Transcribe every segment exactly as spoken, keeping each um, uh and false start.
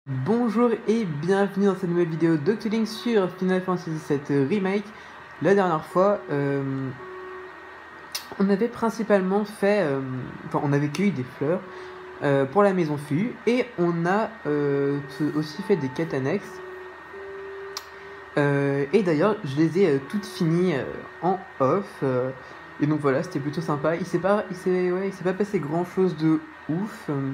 Bonjour et bienvenue dans cette nouvelle vidéo d'Octolink sur Final Fantasy sept Remake. La dernière fois, euh, on avait principalement fait, euh, enfin on avait cueilli des fleurs euh, pour la maison Fu et on a euh, aussi fait des quêtes annexes. Euh, et d'ailleurs, je les ai euh, toutes finies euh, en off. Euh, et donc voilà, c'était plutôt sympa. Il s'est pas, il s'est, ouais, il s'est pas passé grand chose de ouf. Euh,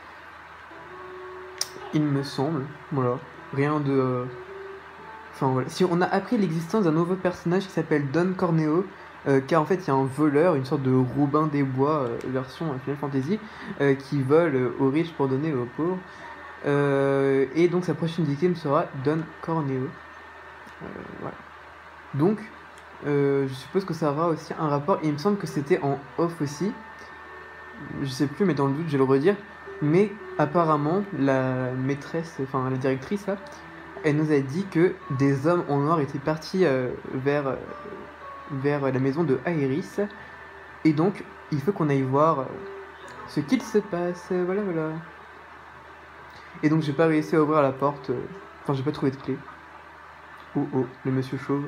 il me semble, voilà, rien de. Euh, Enfin voilà, si on a appris l'existence d'un nouveau personnage qui s'appelle Don Corneo, euh, car en fait il y a un voleur, une sorte de Robin des Bois euh, version euh, Final Fantasy, euh, qui vole euh, aux riches pour donner aux pauvres. Euh, et donc sa prochaine victime sera Don Corneo. Euh, voilà. Donc euh, je suppose que ça aura aussi un rapport, et il me semble que c'était en off aussi. Je sais plus, mais dans le doute je vais le redire. Mais apparemment la maîtresse, enfin la directrice là, elle nous a dit que des hommes en noir étaient partis euh, vers, euh, vers la maison de Aeris. Et donc, il faut qu'on aille voir euh, ce qu'il se passe. Euh, voilà, voilà. Et donc, j'ai pas réussi à ouvrir la porte. euh, Enfin, j'ai pas trouvé de clé. Oh oh, le monsieur chauve.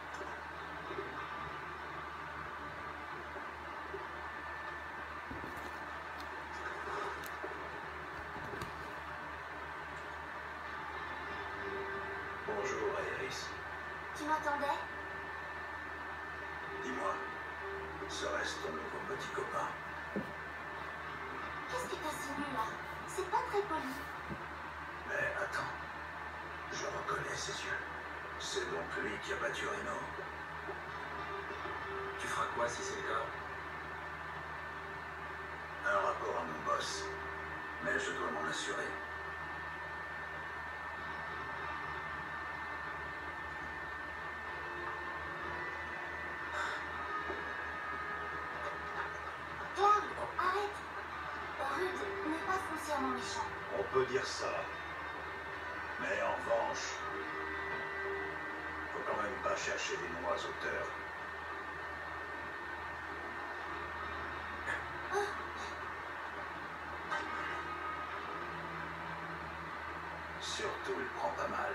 Bonjour, Aeris. Tu m'entendais? Dis-moi, serait-ce ton nouveau petit copain? Qu'est-ce qui t'insinue là? C'est pas très poli. Mais attends, je reconnais ses yeux. C'est donc lui qui a battu Reno. Tu feras quoi si c'est le cas? Un rapport à mon boss, mais je dois m'en assurer. Cloud, arrête. Rude n'est pas foncièrement méchant. On peut dire ça. Mais en revanche, faut quand même pas chercher des noms aux auteurs. Surtout, il prend pas mal.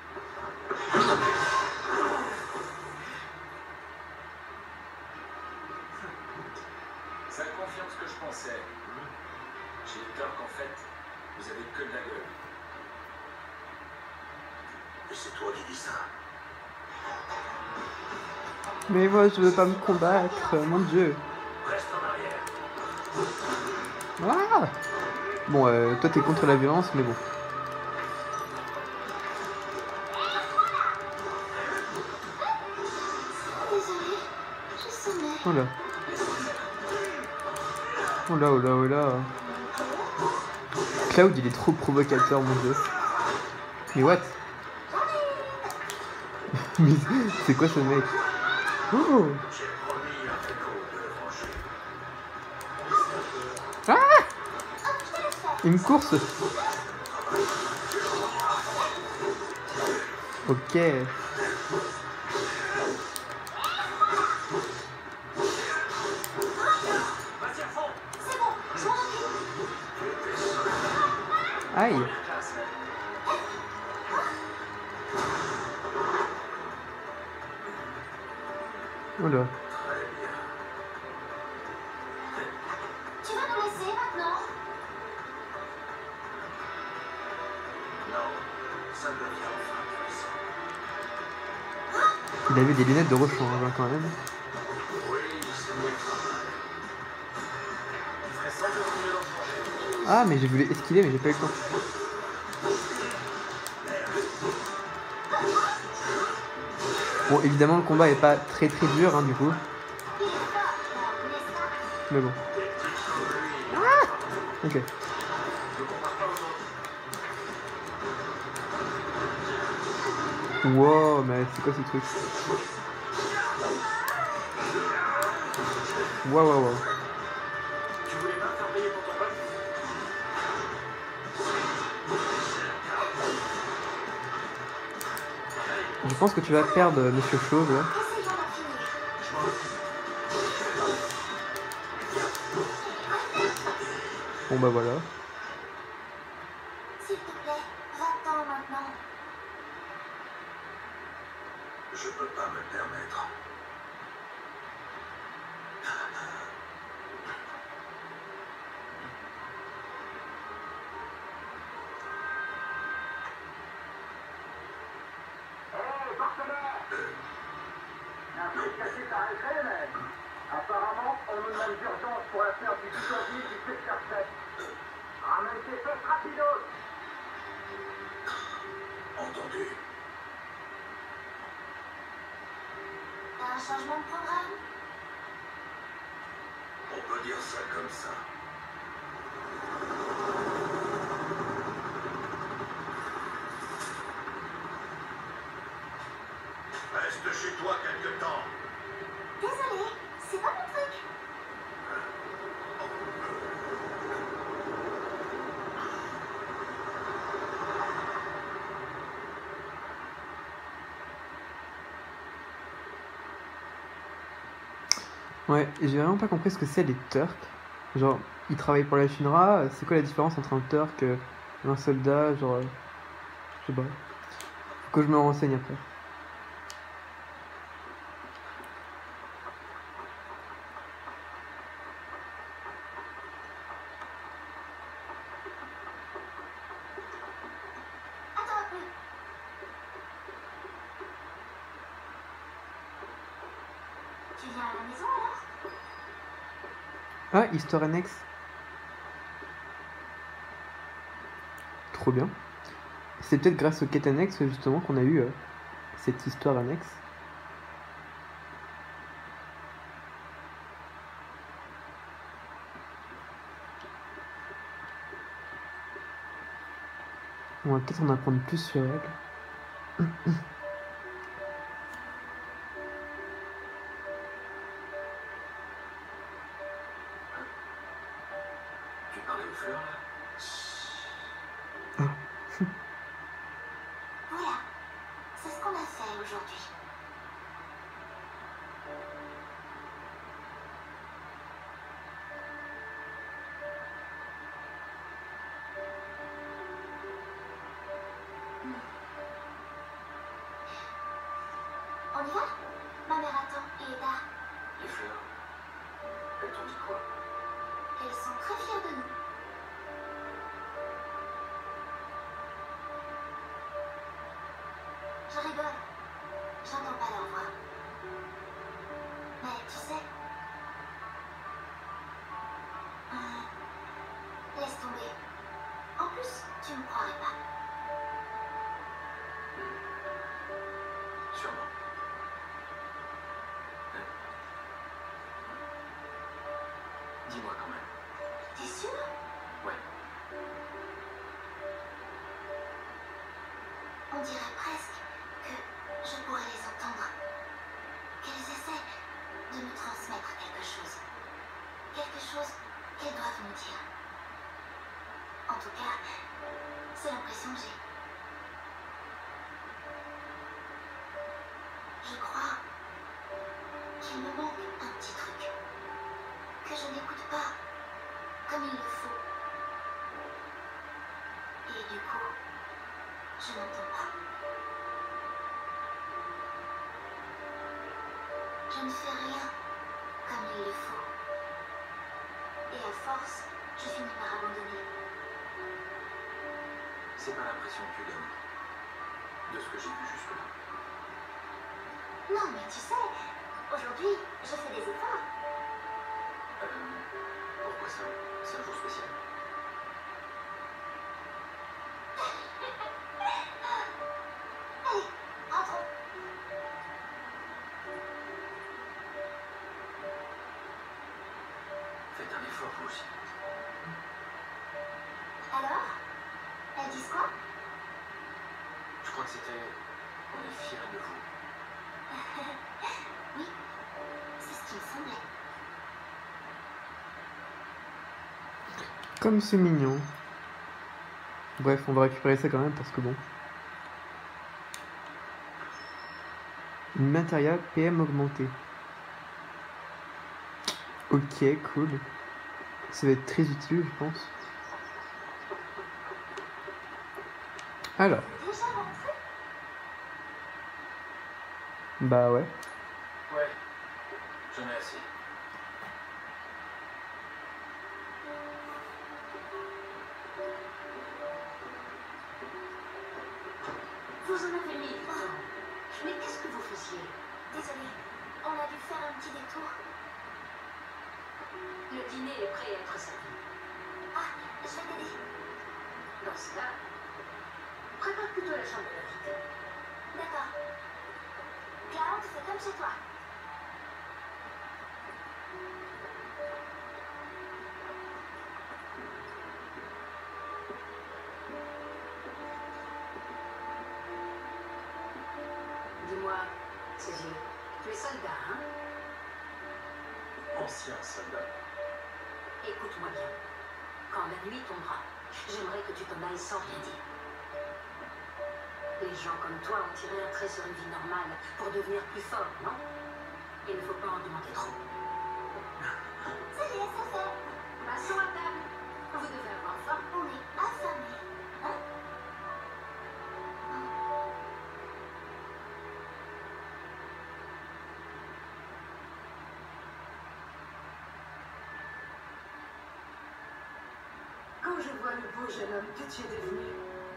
Ça confirme ce que je pensais. J'ai eu peur qu'en fait, vous avez que de la gueule. Et c'est toi qui dis ça? Mais moi, je veux pas me combattre, mon dieu. Reste en arrière. Ah bon, euh, toi, t'es contre la violence, mais bon. Désolée, je sonnais. Oh là. Oh là, oh là, oh là. Cloud, il est trop provocateur, mon dieu. Mais what? Mais c'est quoi ce mec? Oh! J'ai promis à Reno de le venger. Ah! Il me course. Ok. Vas-y à fond. C'est bon, je m'en occupe. Aïe. Oh là. Très bien. Tu vas nous laisser maintenant? Non, ça devient enfin intéressant. Il avait des lunettes de rechange hein, quand même. Oui, c'est mieux que pas mal. Il ferait sans doute mieux d'en changer. Ah, mais j'ai voulu esquiver, mais j'ai pas eu le temps. Bon, évidemment, le combat est pas très très dur, hein, du coup. Il est fort, Cloud, n'est-ce pas? Mais bon. Ah! Ok. Wow, mais c'est quoi ces trucs? Wow, wow, wow. Tu voulais pas me faire payer pour ton pote? Je pense que tu vas perdre euh, Monsieur Chauve là. Essayons d'en finir. Bon bah voilà. S'il te plaît, va maintenant. Je peux pas me le permettre. Hé, partenaire! Euh, Un peu cassé ta récré, mais... Apparemment, on me demande d'urgence pour l'affaire du bidonville du secteur sept. Ramène tes fesses rapidos! entendu. T'as un changement de programme? On peut dire ça comme ça. Reste chez toi quelque temps. Désolée, c'est pas mon truc. Ouais, et j'ai vraiment pas compris ce que c'est les Turcs. Genre, ils travaillent pour la Shinra, c'est quoi la différence entre un Turc et un soldat, genre... euh, Je sais pas. Faut que je me renseigne après. Attends un peu. Tu viens à la maison alors? Ah, Histoire annexe. Trop bien. C'est peut-être grâce aux quêtes annexes justement qu'on a eu euh, cette histoire annexe. On va peut-être en apprendre plus sur elle. Tu parlais aux fleurs, là? Voilà, c'est ce qu'on a fait aujourd'hui. On y va? Ma mère attend et est tard. Les fleurs, elles t'ont dit quoi? Elles sont très fières de nous. Je rigole. J'entends pas leur voix. Mais tu sais... euh, laisse tomber. En plus, tu me croirais pas. Sûrement. Hein? Dis-moi quand même. T'es sûr? Ouais. On dirait presque que je pourrais les entendre. Qu'elles essaient de me transmettre quelque chose. Quelque chose qu'elles doivent nous dire. En tout cas, c'est l'impression que j'ai. Je crois qu'il me manque un petit truc. Que je n'écoute pas comme il le faut. Et du coup, je n'entends pas. Je ne fais rien comme il le faut. Et à force, je finis par abandonner. C'est pas l'impression que tu donnes. De ce que j'ai vu jusque-là. Non, mais tu sais, aujourd'hui, je fais des efforts. Euh, pourquoi ça? C'est un jour spécial. Allez, rentrons. Faites un effort, vous aussi. Alors, elles disent quoi? Je crois que c'était... On est fiers de vous. Oui, c'est ce qui me semblait. Comme c'est mignon. Bref, on va récupérer ça quand même parce que bon. Une matériel P M augmenté. Ok, cool. Ça va être très utile, je pense. Alors, Déjà Bah ouais. Ouais, j'en ai assez. Vous en avez mis du temps. Mais qu'est-ce que vous faisiez? Désolée, on a dû faire un petit détour. Le dîner est prêt à être servi. Ah, je vais t'aider. Dans ce cas, prépare plutôt la chambre de l'invité. D'accord. Cloud, c'est comme chez toi. Dis-moi, Cécile, tu es soldat, hein? Ancien soldat. Écoute-moi bien. Quand la nuit tombera, j'aimerais que tu t'en ailles sans rien dire. Les gens comme toi ont tiré un trait sur une vie normale pour devenir plus fort, non? Il ne faut pas en demander trop. Ça y est, ça fait. Passons à table. Vous devez avoir faim. On est affamés. Hein? Quand je vois le beau jeune homme que tu es devenu,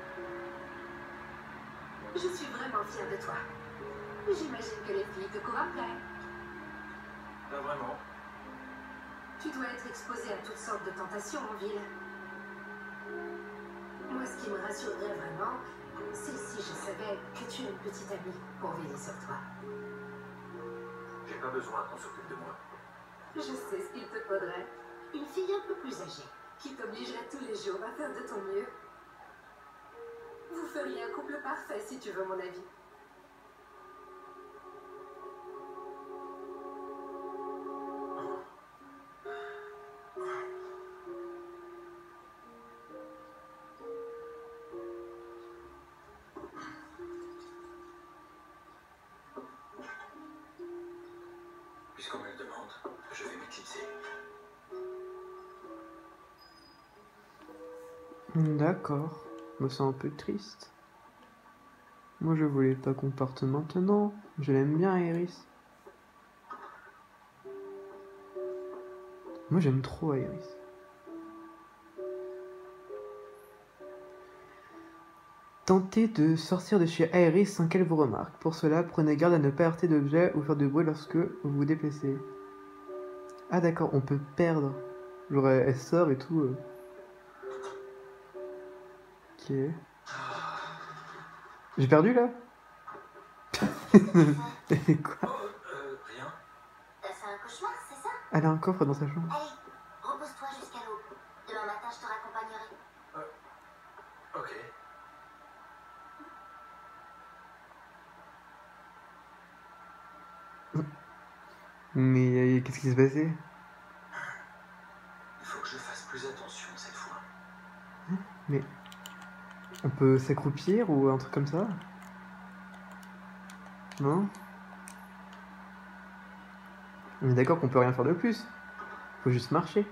je suis vraiment fière de toi. J'imagine que les filles te courent après. Pas vraiment. Tu dois être exposé à toutes sortes de tentations en ville. Moi, ce qui me rassurerait vraiment, c'est si je savais que tu as une petite amie pour veiller sur toi. J'ai pas besoin qu'on s'occupe de moi. Je sais ce qu'il te faudrait. Une fille un peu plus âgée, qui t'obligerait tous les jours à faire de ton mieux. Vous feriez un couple parfait si tu veux mon avis. Puisqu'on me le demande, je vais m'éclipser. D'accord. Bah, c'est un peu triste. Moi, je voulais pas qu'on parte maintenant. Je l'aime bien, Iris. Moi, j'aime trop Iris. Tentez de sortir de chez Iris sans qu'elle vous remarque. Pour cela, prenez garde à ne pas heurter d'objets ou faire de bruit lorsque vous vous déplacez. Ah d'accord, on peut perdre. Genre, elle, elle sort et tout. euh. Ok. J'ai perdu là? Quoi? Oh, euh, rien. T'as fait un cauchemar, c'est ça? Elle a un coffre dans sa chambre. Allez, repose-toi jusqu'à l'aube. Demain matin, je te raccompagnerai. Ok. Mais euh, qu'est-ce qui s'est passé? Il faut que je fasse plus attention cette fois. Mais on peut s'accroupir ou un truc comme ça? Non? On est d'accord qu'on peut rien faire de plus. Faut juste marcher.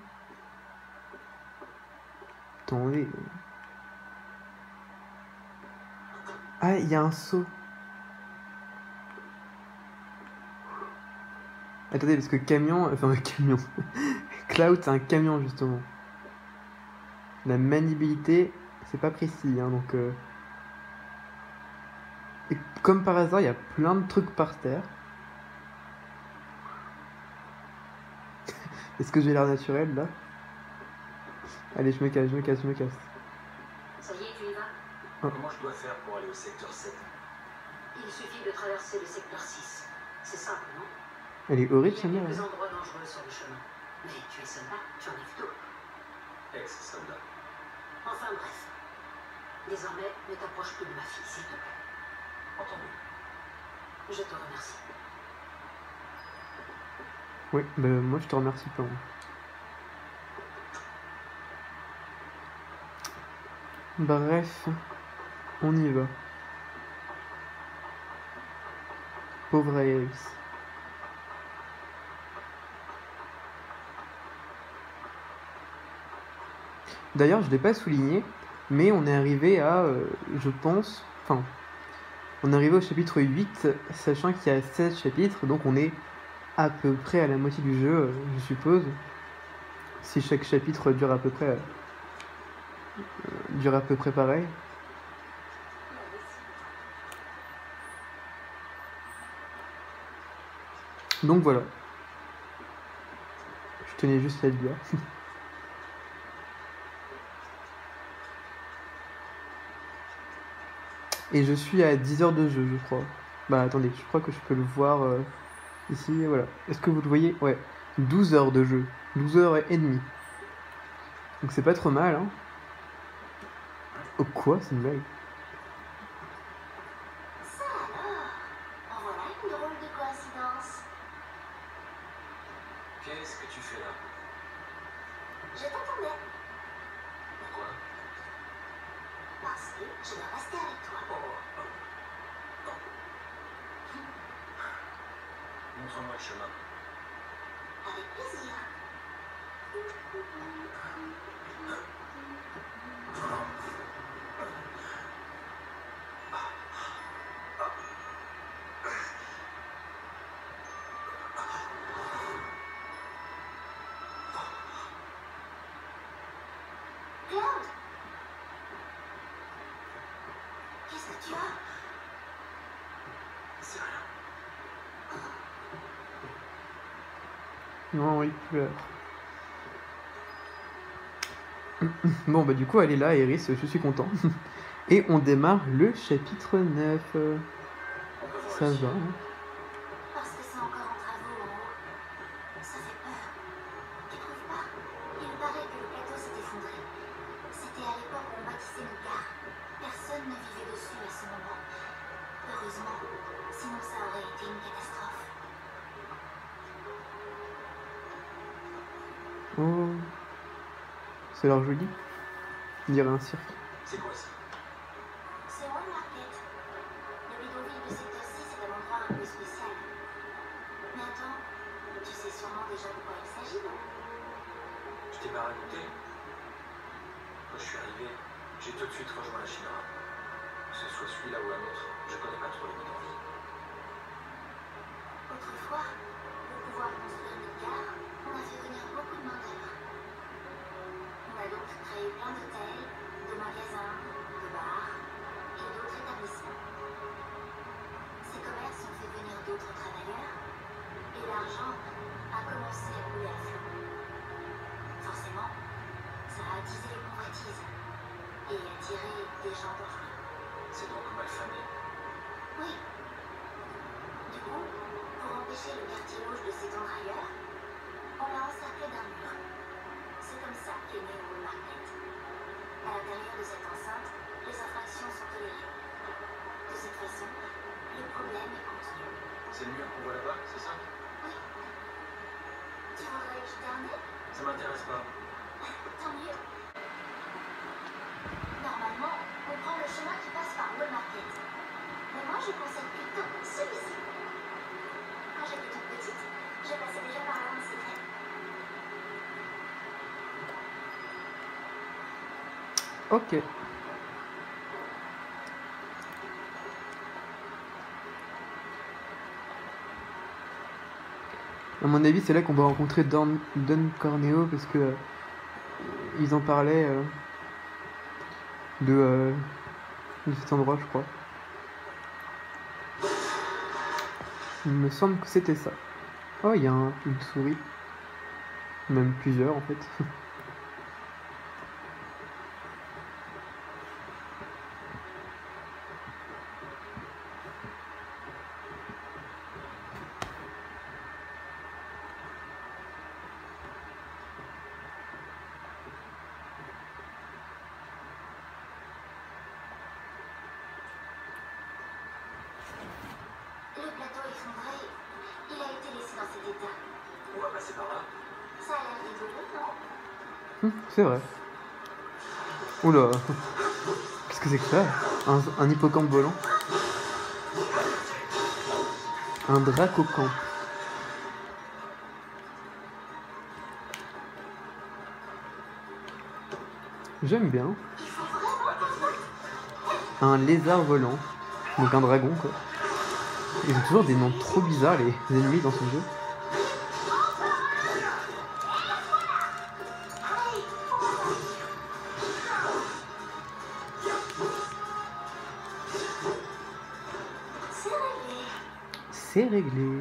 Attendez. Ah, il y a un seau. Attendez, parce que camion... Enfin, camion. Cloud, c'est un camion, justement. La maniabilité, c'est pas précis, hein, donc... Euh... Et comme par hasard, il y a plein de trucs par terre. Est-ce que j'ai l'air naturel, là? Allez, je me casse, je me casse, je me casse. Ça y est, tu y vas? Comment je dois faire pour aller au secteur sept? Il suffit de traverser le secteur six. C'est simple, non? Elle est horrible, Il y sa a mère. quelques hein. endroits dangereux sur le chemin. Mais tu es soldat, tu en as vu d'autres. Ex-soldat. Enfin bref. Désormais, ne t'approche plus de ma fille, s'il te plaît. Entendu. Je te remercie. Oui, bah moi je te remercie pas. moi. Bref, on y va. Pauvre Iris. D'ailleurs, je ne l'ai pas souligné, mais on est arrivé à, euh, je pense, enfin, On est arrivé au chapitre huit, sachant qu'il y a seize chapitres, donc on est à peu près à la moitié du jeu, euh, je suppose. Si chaque chapitre dure à peu près, euh, dure à peu près pareil. Donc voilà. Je tenais juste à le dire. Et je suis à dix heures de jeu, je crois. Bah attendez, je crois que je peux le voir euh, ici, voilà. Est-ce que vous le voyez? Ouais, douze heures de jeu. douze heures et demie. Donc c'est pas trop mal, hein. Oh quoi, c'est une blague? Ça alors, en voilà une drôle de coïncidence. Qu'est-ce que tu fais là? Je t'entendais, Pourquoi? parce que je dois rester avec toi. Montre-moi le chemin. Avec plaisir. Claude, qu'est-ce que tu as? C'est rien. Non, oui, pleure. Bon, bah du coup, elle est là, Iris, je suis content. Et on démarre le chapitre neuf. On peut voir Ça le va. ciel. hein. Parce que c'est encore en travaux en haut. Ça fait peur. Tu trouves pas? Il paraît que le plateau s'est effondré. C'était à l'époque où on bâtissait une gare. Personne ne vivait dessus à ce moment. Heureusement, sinon ça aurait été une catastrophe. Oh. C'est leur joli. On dirait un cirque. C'est quoi ça? C'est One Market. Le bidonville de secteur six est un endroit un peu spécial. Mais attends, tu sais sûrement déjà de quoi il s'agit, non? Je t'ai pas raconté? Quand je suis arrivé, j'ai tout de suite rejoint la Shinra. Que ce soit celui-là ou un autre, je connais pas trop les bidonvilles. Autrefois, pour pouvoir construire une gare, on a fait venir beaucoup de main-d'œuvre. On a donc créé plein d'hôtels, de magasins, de bars et d'autres établissements. Ces commerces ont fait venir d'autres travailleurs et l'argent a commencé à couler à flot. Forcément, ça a attisé les convoitises et attiré des gens dangereux. C'est donc mal famé. Oui. Du coup, pour empêcher le quartier rouge de s'étendre ailleurs, on l'a encerclé d'un mur. C'est comme ça qu'est né le Market. À l'intérieur de cette enceinte, les infractions sont tolérées. De cette façon, le problème est contenu. C'est le mur qu'on voit là-bas, c'est ça? Oui. Tu voudrais que je termine? Ça m'intéresse pas. Tant mieux. Normalement, on prend le chemin qui passe par le Market. Mais moi, je conseille plutôt celui-ci. Quand j'étais toute petite, je passais déjà par là en secret. Ok. À mon avis, c'est là qu'on va rencontrer Don, Don Corneo parce que euh, ils en parlaient euh, de, euh, de cet endroit, je crois. Il me semble que c'était ça. Oh, il y a un- une souris. Même plusieurs en fait. Le plateau effondré, il a été laissé dans cet état. On va passer par là. Ça a l'air rigolo, non? Hum, c'est vrai. Oula. Qu'est-ce que c'est que ça? Un, un hippocampe volant? Un dracocampe. J'aime bien. Il faut vraiment pas. Un lézard volant. Donc un dragon quoi. Ils ont toujours des noms trop bizarres les ennemis dans ce jeu. C'est réglé.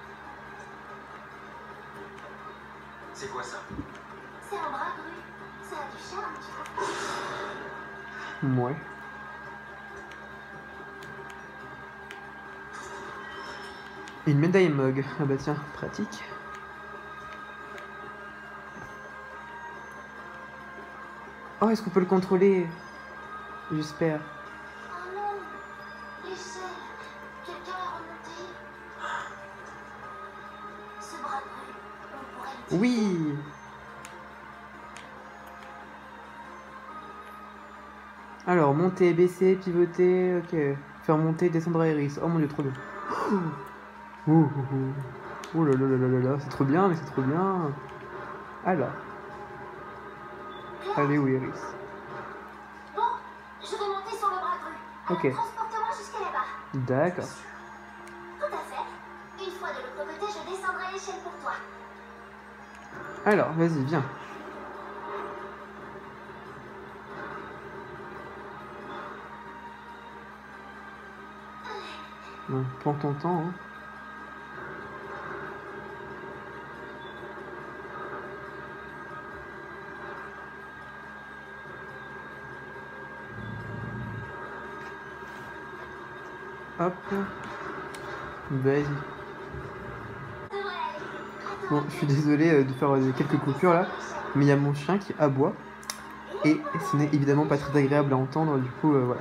C'est quoi ça? C'est un bras brûlé. Ça a du charme, tu vois. Ouais. Une médaille mug. Ah bah tiens, pratique. Oh, est-ce qu'on peut le contrôler? J'espère. Oh non, l'échelle. Quelqu'un l'a remonté. Ce bras brûlé, on pourrait le Oui. Alors, monter, baisser, pivoter, ok. Faire monter, descendre à Iris. Oh mon dieu, trop bien. Oh, oh, oh. Oh là là là là là là, c'est trop bien, mais c'est trop bien. Alors. Allez où Iris? Bon, je vais monter sur le bras brûlé. Ok. Alors, transporte-moi jusqu'à là-bas. D'accord. Tout à fait. Une fois de l'autre côté, je descendrai l'échelle pour toi. Alors, vas-y, viens. Bon, prends ton temps, hein. Hop. Vas-y. Bon, je suis désolé euh, de faire euh, quelques coupures là, mais il y a mon chien qui aboie. Et ce n'est évidemment pas très agréable à entendre, du coup, euh, voilà.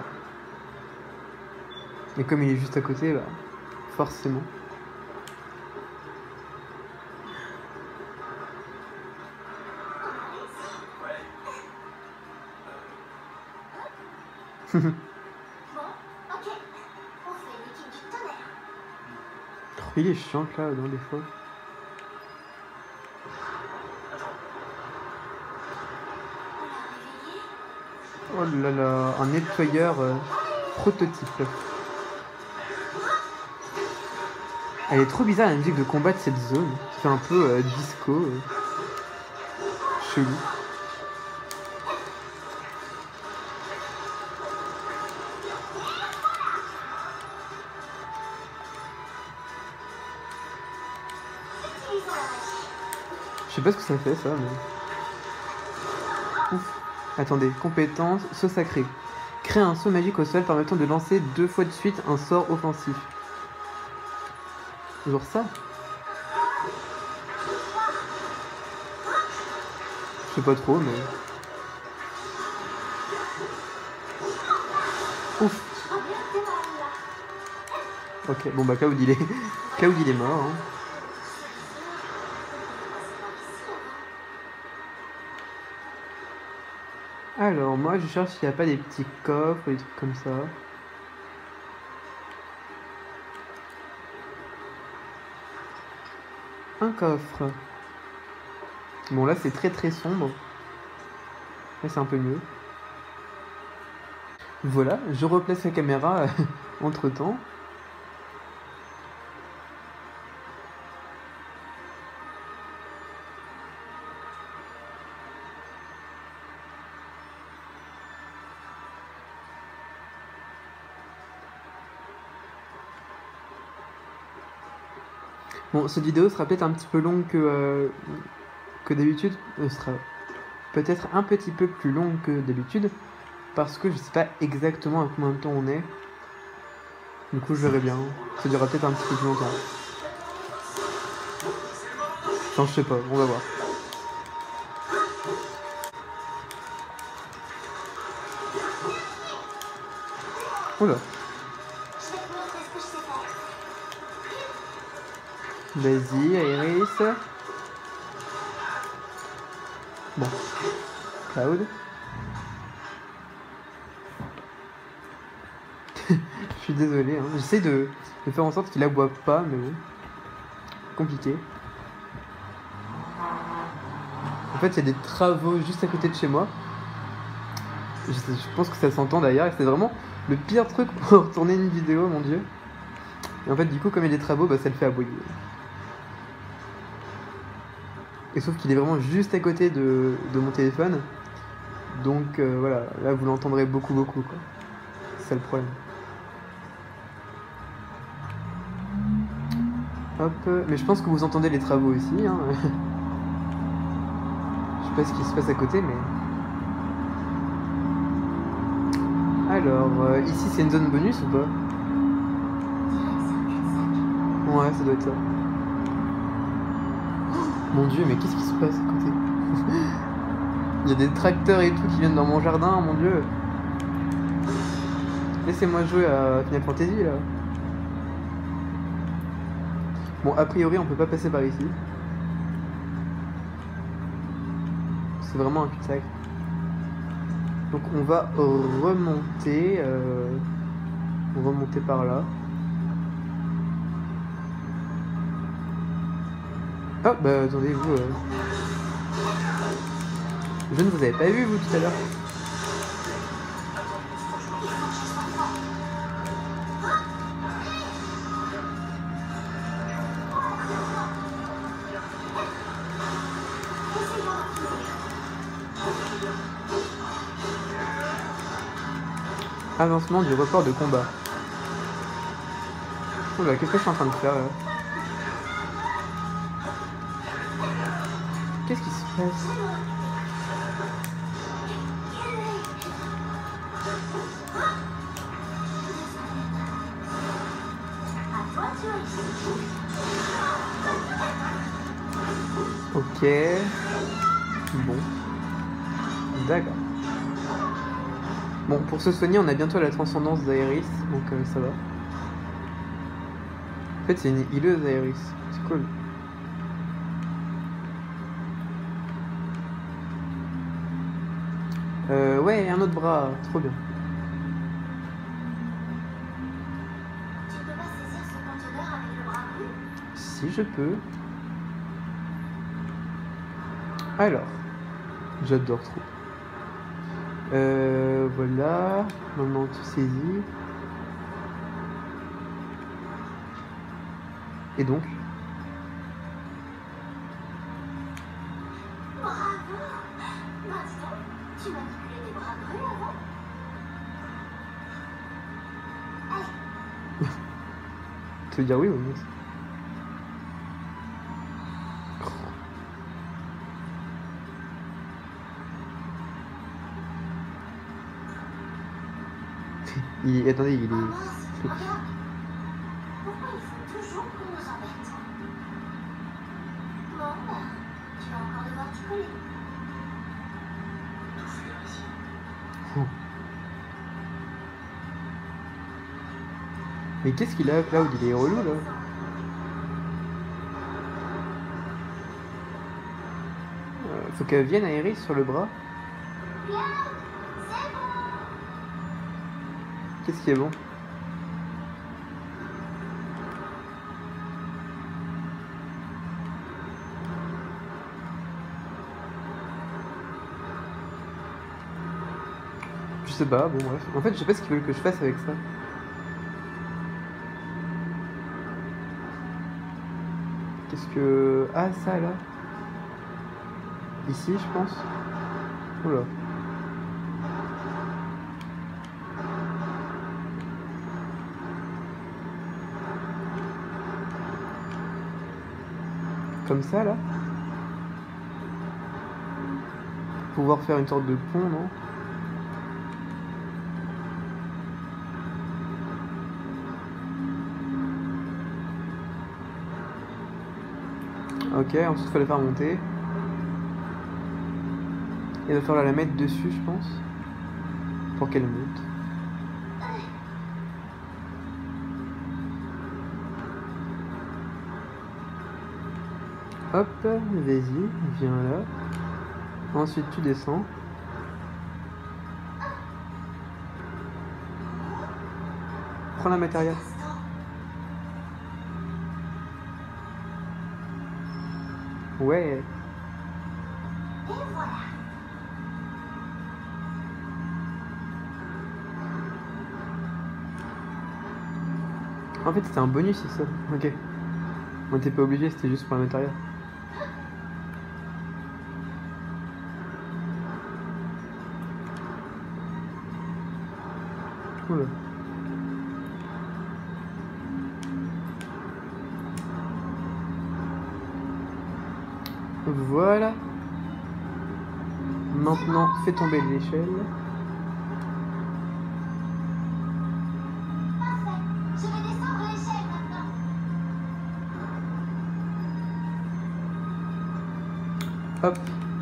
Et comme il est juste à côté, bah, forcément. Bon, ok. On fait l'équipe du tonnerre. Il est chiant là, dans des fois. On l'a réveillé. Oh là là, un nettoyeur euh, prototype. Elle est trop bizarre la musique de combat de cette zone. Ça fait un peu euh, disco. Euh, chelou. Utilisons la magie. Je sais pas ce que ça fait ça, mais. Ouf. Attendez, compétence, saut sacré. Crée un saut magique au sol permettant de lancer deux fois de suite un sort offensif. Genre ça? Je sais pas trop, mais. Ouf. Oh bien, t'es mal là. Ok, bon bah Cloud il est. Cloud il est mort. Hein. Alors moi je cherche s'il n'y a pas des petits coffres, des trucs comme ça. Un coffre. Bon là c'est très très sombre. Là c'est un peu mieux. Voilà, je replace la caméra entre temps. Bon, cette vidéo sera peut-être un petit peu longue que, euh, que d'habitude. Elle sera peut-être un petit peu plus longue que d'habitude. Parce que je sais pas exactement à combien de temps on est. Du coup, je verrai bien. Ça durera peut-être un petit peu plus longtemps. Enfin, je sais pas, on va voir. Oula. Je vais te montrer ce que je sais faire. Vas-y, Iris. Bon. Cloud. Je suis désolé, hein. J'essaie de, de faire en sorte qu'il aboie pas, mais bon. Compliqué. En fait, il y a des travaux juste à côté de chez moi. Je, sais- je pense que ça s'entend d'ailleurs, et c'est vraiment Le pire truc pour tourner une vidéo, mon dieu. Et en fait, du coup, comme il y a des travaux, bah, ça le fait aboyer. Et sauf qu'il est vraiment juste à côté de, de mon téléphone. Donc euh, voilà, là vous l'entendrez beaucoup beaucoup quoi. C'est ça le problème. Hop, mais je pense que vous entendez les travaux aussi. Hein. Je sais pas ce qui se passe à côté, mais... Alors, euh, ici c'est une zone bonus ou pas? Ouais, ça doit être ça. Mon dieu, mais qu'est-ce qui se passe à côté? Il y a des tracteurs et tout qui viennent dans mon jardin, mon dieu. Laissez-moi jouer à Final Fantasy là. Bon, a priori on peut pas passer par ici. C'est vraiment un cul-de-sac. Donc on va remonter euh... remonter par là. Oh bah attendez vous euh... je ne vous avais pas vu vous tout à l'heure. Avancement du report de combat. Oula, qu'est-ce que je suis en train de faire là? Qu'est-ce qui se passe? Ok. Bon. D'accord. Bon, pour se soigner, on a bientôt la transcendance d'Aeris, donc euh, ça va. En fait, c'est une hileuse Aeris. C'est cool. Euh, ouais, un autre bras. Trop bien. Tu ne peux pas saisir ce conteneur avec le bras cru? Si je peux. Alors, j'adore trop. Euh, voilà. Maintenant tu saisis. Et donc? Bravo! Bah dis donc, tu manipulais des bras crus avant? Allez, Tu veux dire oui ou non? Il... Attendez, il est... oh mince, regarde! Pourquoi il faut toujours qu'on nous embête? Bon, bah, tu vas encore devoir t'y coller. Tout faire ici. Mais qu'est-ce qu'il a, Cloud? Il est relou, là. Euh, faut qu'elle vienne à Aeris sur le bras. Cloud, c'est bon! Qu'est-ce qui est bon? Je sais pas, bon bref. En fait, je sais pas ce qu'ils veulent que je fasse avec ça. Qu'est-ce que... Ah, ça, là. Ici, je pense. Oula. Comme ça, là. Pouvoir faire une sorte de pont, non? Ok, ensuite il faut la faire monter. Et il va falloir la mettre dessus, je pense. Pour qu'elle monte. Hop, vas-y, viens là. Ensuite tu descends. Prends la matériel. Ouais. Et voilà. En fait, c'était un bonus, c'est ça. Ok. On était pas obligé, c'était juste pour la matériel. Oula. Voilà. Maintenant, fais tomber l'échelle. Parfait. Je vais descendre l'échelle maintenant. Hop.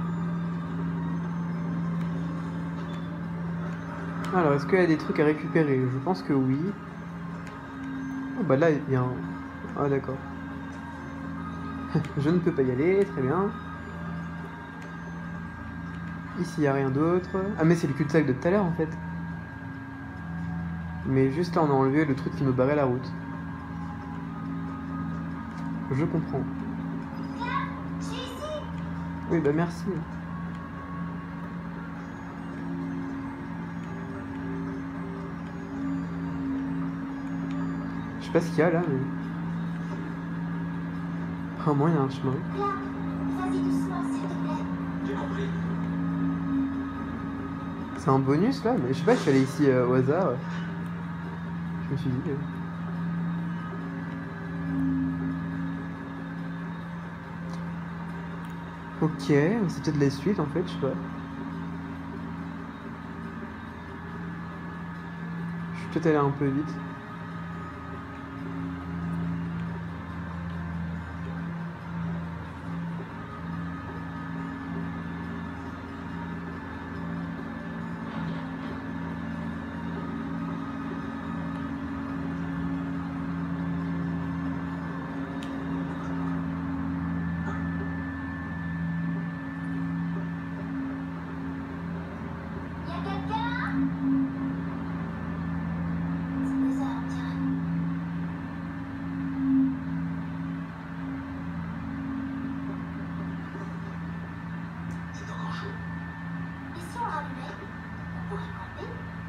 Alors, est-ce qu'il y a des trucs à récupérer? Je pense que oui. Oh, bah là, il y a un... Ah, d'accord. Je ne peux pas y aller, très bien. Ici, il n'y a rien d'autre. Ah, mais c'est le cul-de-sac de tout à l'heure, en fait. Mais juste là, on a enlevé le truc qui nous barrait la route. Je comprends. Là, je suis ici. Oui, bah merci. Je sais pas ce qu'il y a là, mais... Apparemment, il y a un chemin. Là, vas-y doucement, s'il te plaît. J'ai compris. C'est un bonus là, mais je sais pas, je suis allé ici euh, au hasard. Je me suis dit. euh. Ok, c'est peut-être la suite en fait, je sais pas. Je suis peut-être allé un peu vite. Y a quelqu'un? C'est bizarre, on dirait. C'est encore chaud. Et si on rallumait? On pourrait camper?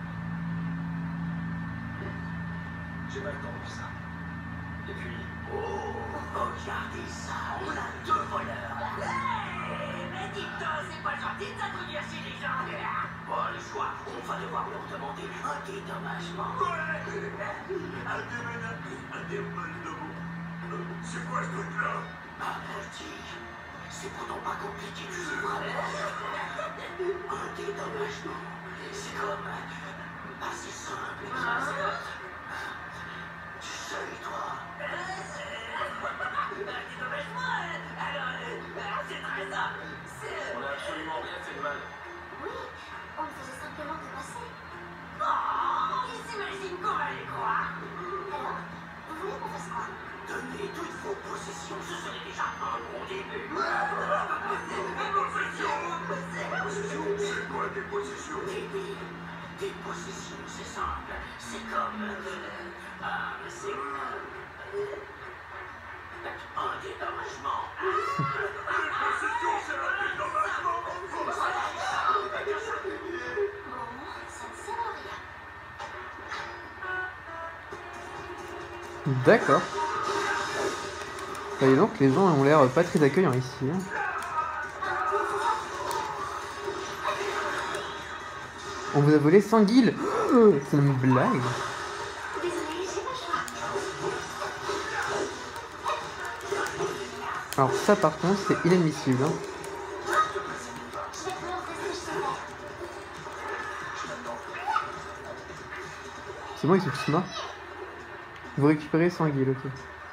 J'ai pas le temps pour ça. Et puis, Oh, regardez ça, on a deux voleurs là. Hey, mais dites donc, c'est pas gentil de s'introduire chez les gens. Pas le choix, on va devoir leur demander un dédommagement. Ouais, un déménagement, un déménagement. C'est quoi ce truc-là? Ah, petit, c'est pourtant pas compliqué de vivre avec. Un dédommagement, c'est comme assez simple. Tu sais, toi. Un dédommagement, alors, c'est très simple. C'est... on a absolument rien fait de mal. Oui, on ne faisait simplement que passer. Oh, ils s'imaginent qu'on va les croire. Alors, vous voulez qu'on fasse quoi? Donner toutes vos possessions, ce serait déjà un bon début. Possessions, c'est quoi des possessions? Des, des, des possessions, c'est simple. C'est comme... Euh, euh, c'est... Euh, un dédommagement. Les possessions, c'est un dédommagement. Bon, ça ne sert à rien. D'accord. Et donc, les gens ont l'air pas très accueillants ici. Hein. On vous a volé cent guildes. Oh, c'est une blague. Désolée, j'ai pas le choix. Alors ça par contre c'est inadmissible. Hein. Je vais te montrer ce que je sais faire. C'est bon, ils sont tous morts. Vous récupérez cent guildes, ok.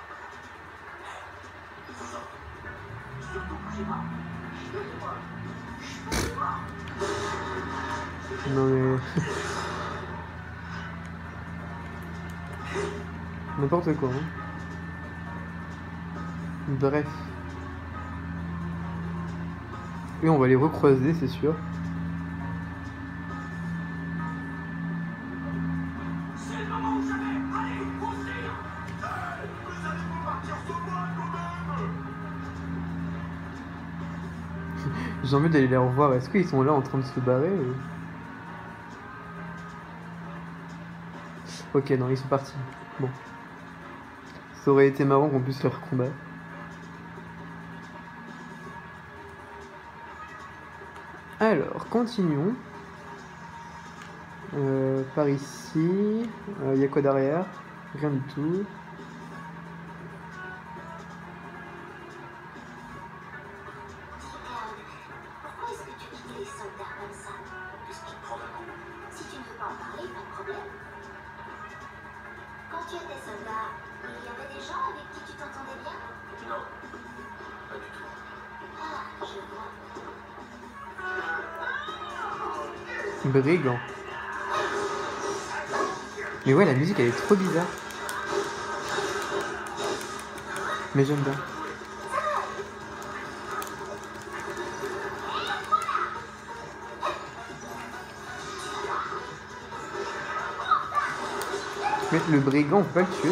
Non mais... N'importe quoi. Hein. Bref. Et on va les recroiser, c'est sûr. C'est le moment ou jamais. Allez, foncez. Hey, vous allez vous partir sans moi quand même. J'ai envie d'aller les revoir. Est-ce qu'ils sont là en train de se barrer ou... Ok, non, ils sont partis. Bon. Ça aurait été marrant qu'on puisse leur combattre. Alors, continuons. Euh, par ici. Il euh, y a quoi derrière? Rien du tout. Pourquoi est-ce que tu quittes les soldats comme ça? Qu'est-ce qui te prend d'un coup? Si tu ne veux pas en parler, pas de problème. Quand tu étais soldat, il y avait des gens avec qui tu t'entendais bien? Non, pas du tout. Ah, je vois. Brigand. Mais ouais, la musique elle est trop bizarre. Mais j'aime bien. Mais le brigand, on peut pas le tuer.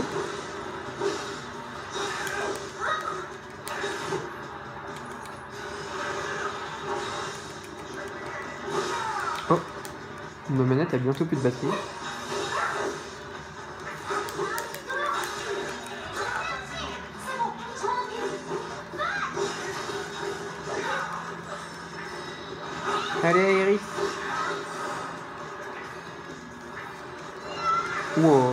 Oh, ma manette a bientôt plus de batterie. Allez, Iris. Wow.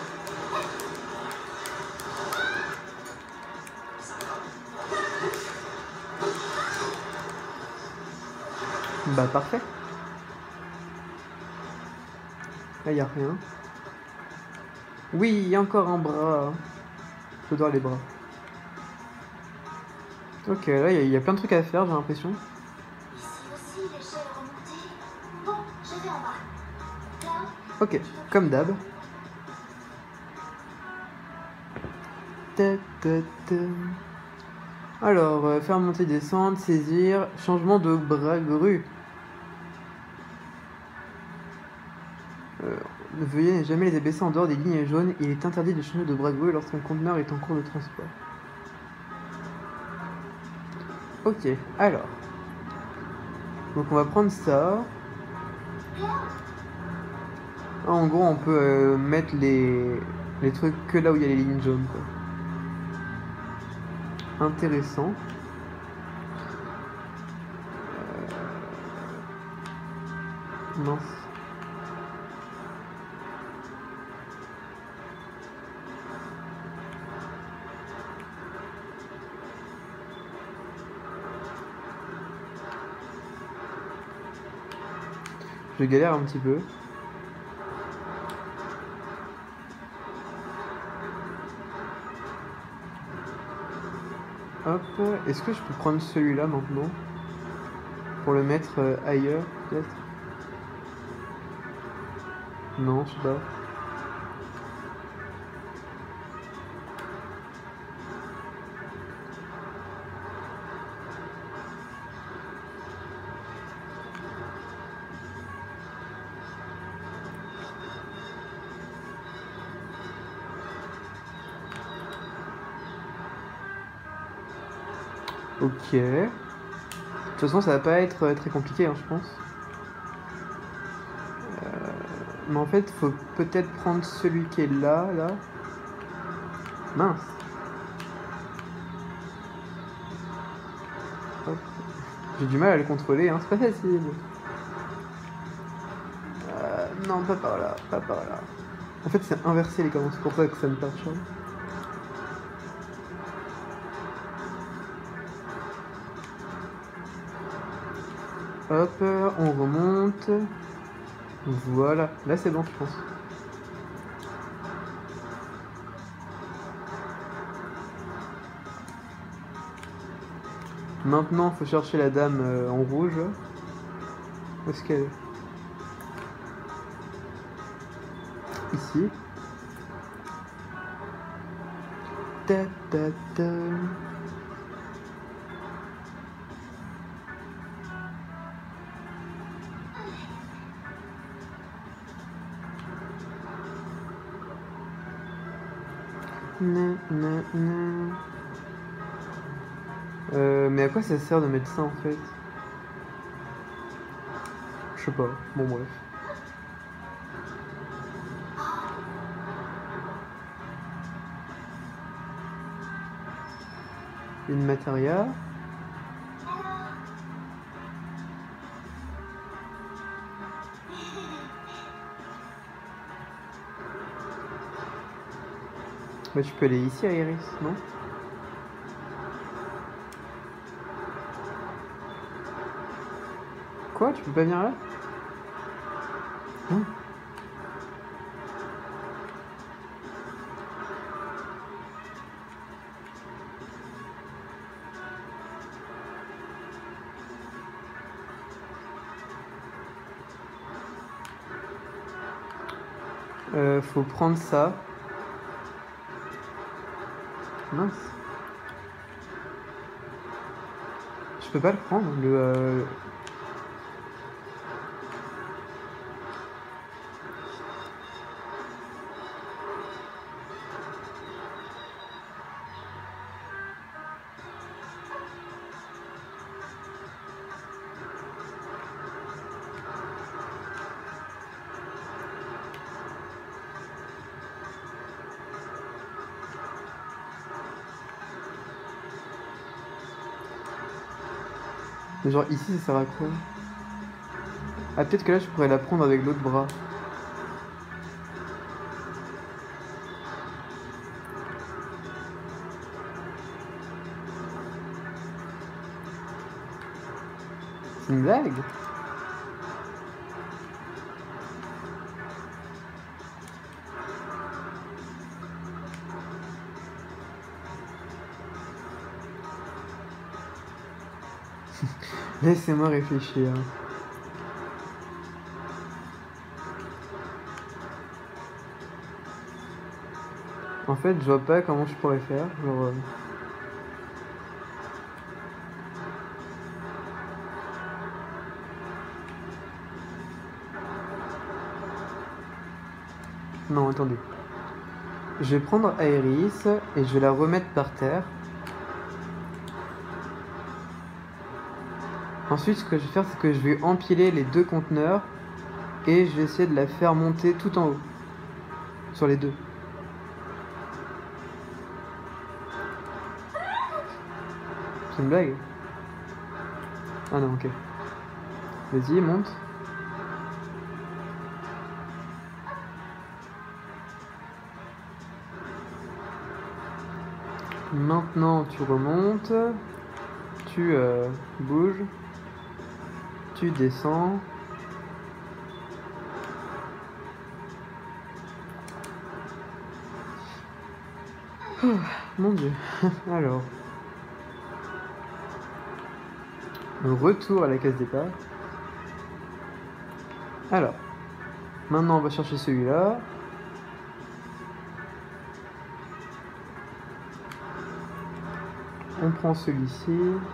Bah parfait. Là y a rien. Oui, il y a encore un bras. Je dois les bras. Ok, là il y, y a plein de trucs à faire, j'ai l'impression. Ici aussi, l'échelle remontée. Bon, je vais en bas. Là, Ok, comme d'hab. Ta, ta, ta. Alors, euh, faire monter, descendre, saisir, changement de bras grue. Euh, veuillez ne jamais les abaisser en dehors des lignes jaunes. Il est interdit de changer de bras grue lorsqu'un conteneur est en cours de transport. Ok, alors. Donc on va prendre ça. En gros, on peut euh, mettre les, les trucs que là où il y a les lignes jaunes, quoi. Intéressant. Euh... Mince. Je galère un petit peu. Hop, est-ce que je peux prendre celui-là maintenant? Pour le mettre euh, ailleurs, peut-être? Non, je sais pas. Ok. De toute façon, ça va pas être euh, très compliqué, hein, je pense. Euh, mais en fait, faut peut-être prendre celui qui est là, là. Mince. Hop. J'ai du mal à le contrôler, hein, c'est pas facile. Euh, non, pas par là, pas par là. En fait, c'est inversé les commandes, c'est pour ça que ça me perturbe. Hop, on remonte. Voilà, là c'est bon, je pense. Maintenant, faut chercher la dame euh, en rouge. Où est-ce qu'elle est? Ici. Ta ta ta. Na, na, na. Euh, mais à quoi ça sert de mettre ça en fait? Je sais pas, bon bref. une matéria. Bah, tu peux aller ici, Iris, non? Quoi? Tu peux pas venir là? Non. Euh, faut prendre ça. Mince. Je peux pas le prendre, le... Euh... Genre ici ça sert à quoi? Ah peut-être que là je pourrais la prendre avec l'autre bras. C'est une blague? Laissez-moi réfléchir. En fait, je vois pas comment je pourrais faire. Genre, euh... Non, attendez. Je vais prendre Iris et je vais la remettre par terre. Ensuite, ce que je vais faire, c'est que je vais empiler les deux conteneurs et je vais essayer de la faire monter tout en haut. Sur les deux. C'est une blague? Ah non, ok. Vas-y, monte. Maintenant, tu remontes. Tu euh, bouges. Tu descends. Oh, mon Dieu. Alors. Retour à la case départ. Alors. Maintenant, on va chercher celui-là. On prend celui-ci.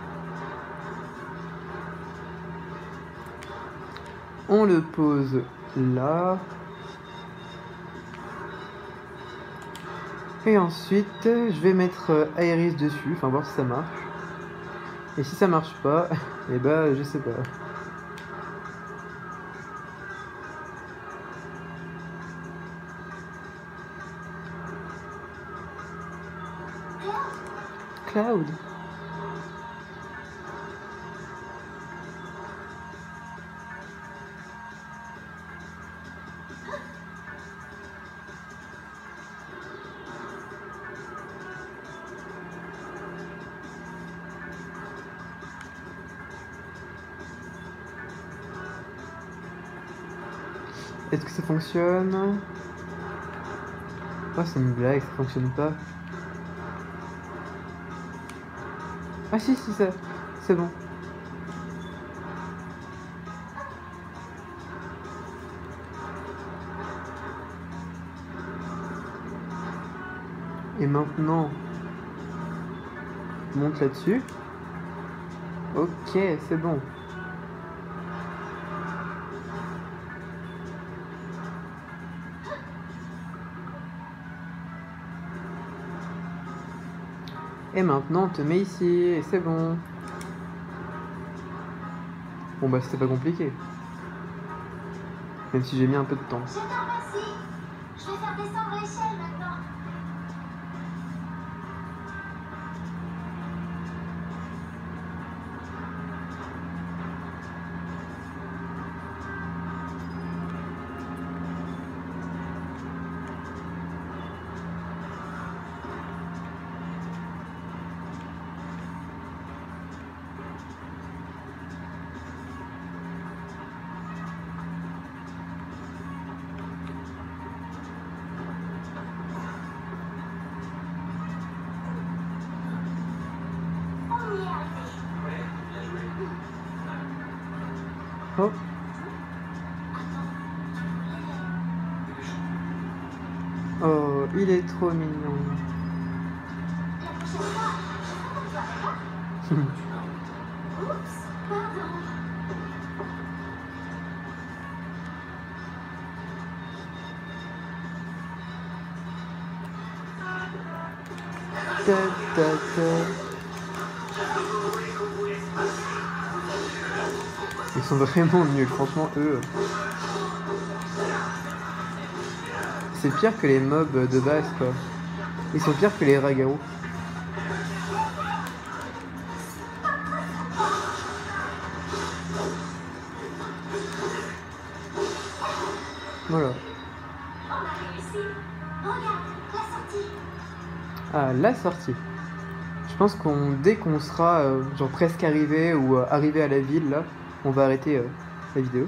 On le pose là. Et ensuite, je vais mettre Iris dessus, enfin voir si ça marche. Et si ça marche pas, et bah je sais pas. Cloud. Est-ce que ça fonctionne? Oh, c'est une blague, ça fonctionne pas. Ah si, si, ça, c'est bon. Et maintenant, monte là-dessus. Ok, c'est bon. Et maintenant, on te met ici, et c'est bon. Bon bah c'était pas compliqué. Même si j'ai mis un peu de temps. Je te remercie. Je vais faire descendre l'échelle maintenant. Oh, Attends, tu voulais... oh, il est trop mignon. La prochaine fois, je ferai comme toi, d'accord? Oups, pardon. Ta, ta, ta. Ils sont vraiment nuls, franchement, eux. C'est pire que les mobs de base, quoi. Ils sont pires que les Ragaru. Voilà. On a réussi. Regarde, la sortie. Ah, la sortie. Je pense qu'on dès qu'on sera euh, genre presque arrivé ou euh, arrivé à la ville, là, on va arrêter euh, la vidéo.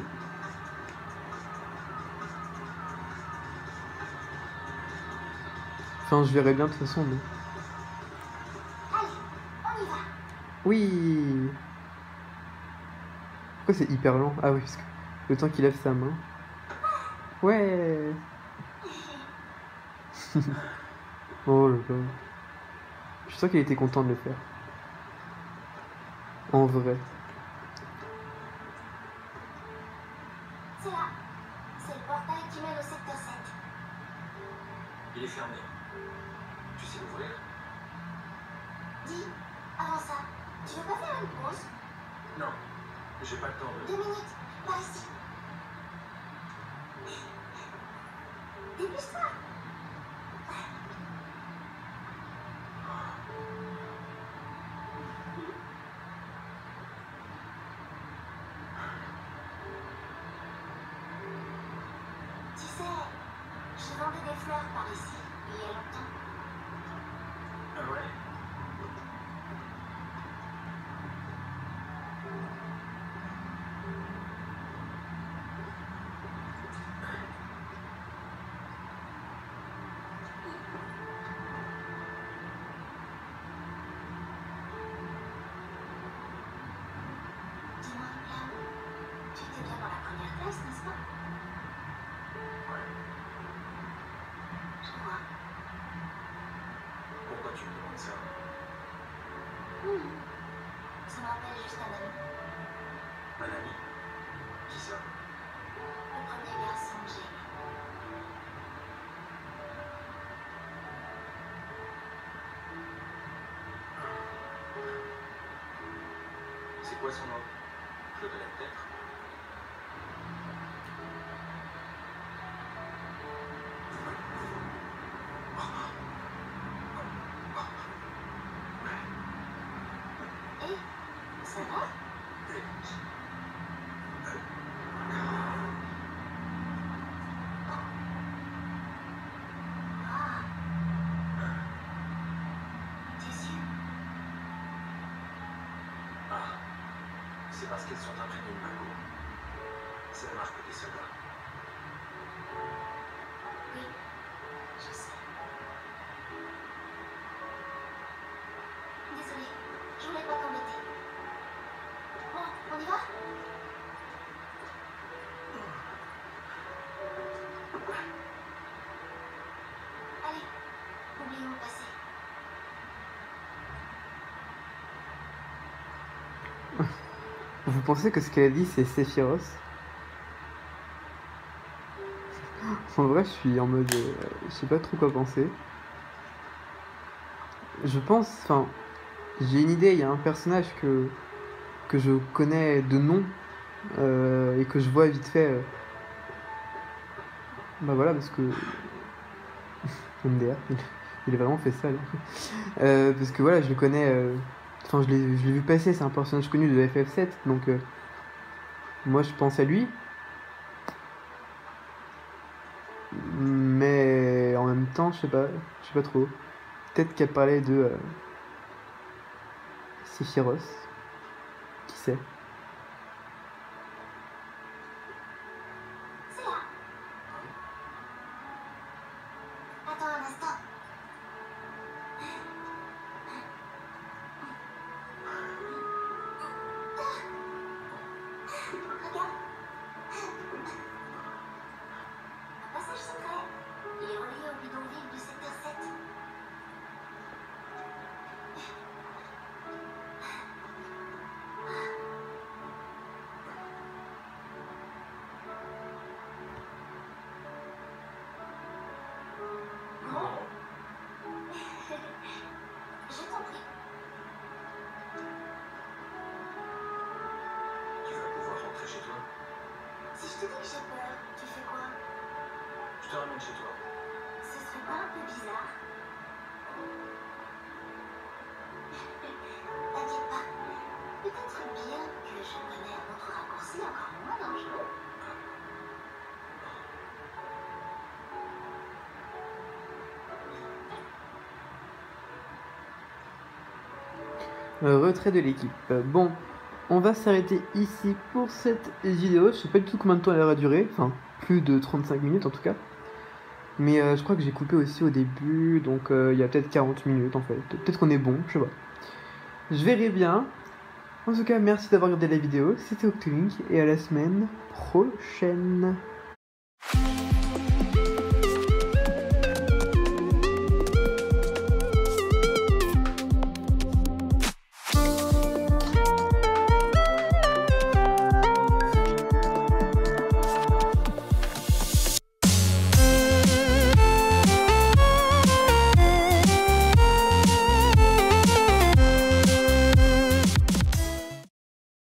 Enfin, je verrai bien de toute façon, mais... Allez, on y va. Oui. Pourquoi c'est hyper lent? Ah oui, parce que le temps qu'il lève sa main. Ouais. Oh là là. Je suis sûr qu'il était content de le faire. En vrai. C'est là. C'est le portail qui mène au secteur sept. Il est fermé. Tu sais l'ouvrir? Dis, avant ça, tu veux pas faire une pause? Non, j'ai pas le temps de... Deux minutes, par ici. Dépêche-toi. Tu sais, je vendais des fleurs par ici, il y a longtemps. Ah ouais? Dis-moi, Cloud, tu étais bien dans la première classe, n'est-ce pas? Ouais. Je vois. Pourquoi tu me demandes ça? Hmm. Ça me rappelle juste un ami. Un ami? Qui ça? Le premier garçon que j'ai aimé. C'est quoi son nom? Je le connais peut-être. Hé, ça va? Ah. Tes yeux. Ah, c'est parce qu'elles sont imprégnées de ma peau. C'est la marque des soldats. Oui, je sais. Désolée, je voulais pas t'embêter. Bon, on y va? Allez, oublions le passé. Vous pensez que ce qu'elle a dit c'est Sephiroth? En vrai, je suis en mode... euh, je sais pas trop quoi penser. Je pense... Enfin, j'ai une idée, il y a un personnage que, que je connais de nom euh, et que je vois vite fait... euh, Bah voilà, parce que... M D R, il, il a vraiment fait ça, là. Euh, parce que voilà, je le connais... euh, Enfin, je l'ai je l'ai vu passer, c'est un personnage connu de F F sept, donc... euh, moi, je pense à lui. Mais en même temps, je sais pas, je sais pas trop. Peut-être qu'elle parlait de euh, Sephiroth. Qui sait? C'est là. Attends un instant. Regarde, j'ai peur. Tu fais quoi? Je te ramène chez toi. Ce serait pas un peu bizarre? T'inquiète pas. Peut-être bien que je connais un autre raccourci encore moins dangereux. Euh, retrait de l'équipe. Euh, bon, on va s'arrêter ici pour cette vidéo. Je sais pas du tout combien de temps elle va durer. Enfin, plus de trente-cinq minutes en tout cas. Mais euh, je crois que j'ai coupé aussi au début. Donc euh, il y a peut-être quarante minutes en fait. Peut-être qu'on est bon, je sais pas. Je verrai bien. En tout cas, merci d'avoir regardé la vidéo. C'était Octolink et à la semaine prochaine.